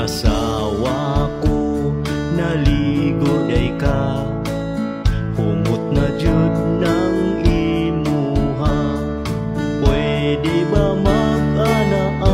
asawa ko naligo day ka, humot na jud ng imuha. Pwede ba mag-ana